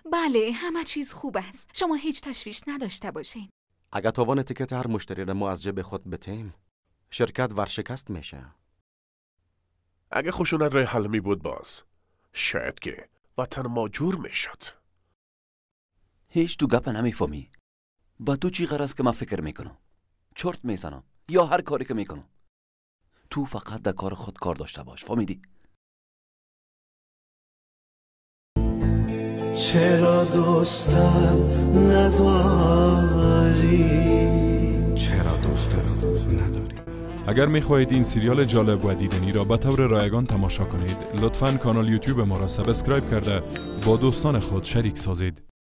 بله، همه چیز خوب است. شما هیچ تشویش نداشته باشین. اگه توان تیکت هر مشتری را ما از جیب خود بتیم، شرکت ورشکست میشه. اگه خشونت راه حل می بود باز، شاید که وطن ما جور میشد. هیچ تو گپ نمیفهمی. با تو چی غرض که من فکر میکنم؟ چرت میزنم یا هر کاری که میکنم. تو فقط در کار خود کار داشته باش، فهمیدی؟ چرا دوستم نداری؟ چرا دوستم نداری؟ اگر میخواهید این سریال جالب و دیدنی را به طور رایگان تماشا کنید، لطفاً کانال یوتیوب ما را سابسکرایب کرده با دوستان خود شریک سازید.